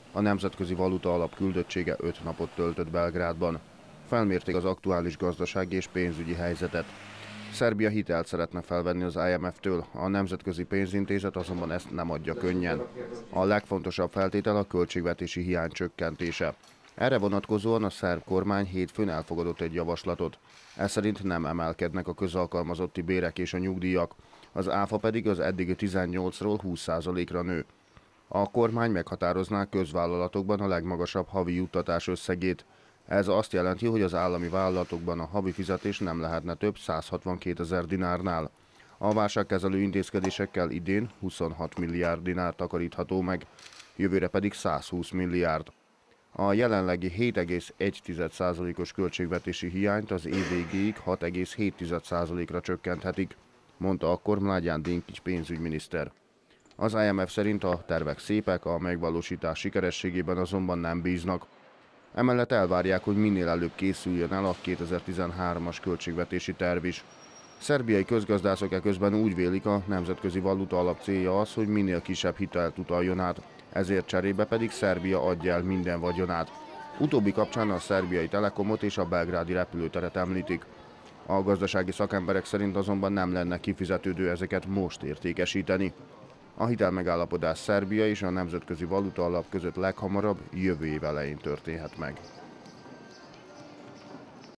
A Nemzetközi Valuta Alap küldöttsége 5 napot töltött Belgrádban. Felmérték az aktuális gazdasági és pénzügyi helyzetet. Szerbia hitelt szeretne felvenni az IMF-től, a Nemzetközi Pénzintézet azonban ezt nem adja könnyen. A legfontosabb feltétel a költségvetési hiány csökkentése. Erre vonatkozóan a szerb kormány hétfőn elfogadott egy javaslatot. Ez szerint nem emelkednek a közalkalmazotti bérek és a nyugdíjak, az áfa pedig az eddigi 18-ról 20%-ra nő. A kormány meghatározná közvállalatokban a legmagasabb havi juttatás összegét. Ez azt jelenti, hogy az állami vállalatokban a havi fizetés nem lehetne több 162 000 dinárnál. A válságkezelő intézkedésekkel idén 26 milliárd dinár takarítható meg, jövőre pedig 120 milliárd. A jelenlegi 7,1%-os költségvetési hiányt az év végéig 6,7%-ra csökkenthetik, mondta akkor Mladen Dinkić pénzügyminiszter. Az IMF szerint a tervek szépek, a megvalósítás sikerességében azonban nem bíznak. Emellett elvárják, hogy minél előbb készüljön el a 2013-as költségvetési terv is. Szerbiai közgazdászok eközben úgy vélik, a Nemzetközi Valuta Alap célja az, hogy minél kisebb hitelt utaljon át, ezért cserébe pedig Szerbia adja el minden vagyonát. Utóbbi kapcsán a szerbiai Telekomot és a belgrádi repülőteret említik. A gazdasági szakemberek szerint azonban nem lenne kifizetődő ezeket most értékesíteni. A hitelmegállapodás Szerbia és a Nemzetközi Valuta Alap között leghamarabb jövő év elején történhet meg.